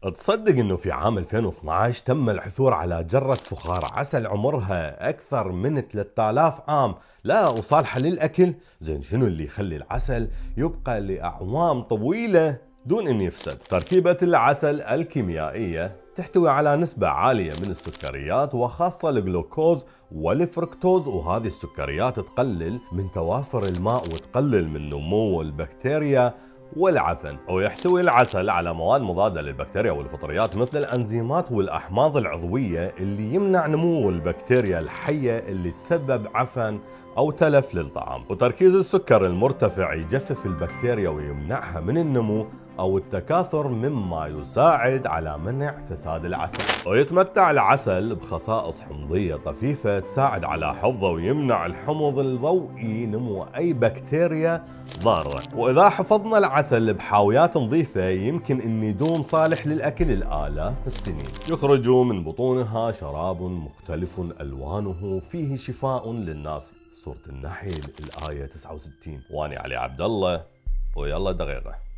تصدق انه في عام 2012 تم العثور على جرة فخار عسل عمرها اكثر من 3000 عام لا وصالحة للاكل؟ زين شنو اللي يخلي العسل يبقى لاعوام طويلة دون ان يفسد؟ تركيبة العسل الكيميائية تحتوي على نسبة عالية من السكريات وخاصة الجلوكوز والفركتوز، وهذه السكريات تقلل من توافر الماء وتقلل من نمو البكتيريا والعفن. ويحتوي العسل على مواد مضادة للبكتيريا والفطريات مثل الأنزيمات والأحماض العضوية اللي يمنع نمو البكتيريا الحية اللي تسبب عفن أو تلف للطعام. وتركيز السكر المرتفع يجفف البكتيريا ويمنعها من النمو أو التكاثر، مما يساعد على منع فساد العسل. ويتمتع العسل بخصائص حمضية طفيفة تساعد على حفظه ويمنع الحمض الضوئي نمو أي بكتيريا ضارة. وإذا حفظنا العسل بحاويات نظيفة يمكن أن يدوم صالح للأكل الآلاف السنين. يخرج من بطونها شراب مختلف ألوانه فيه شفاء للناس. سورة النحل الآية 69. واني علي عبد الله، ويلا دقيقة.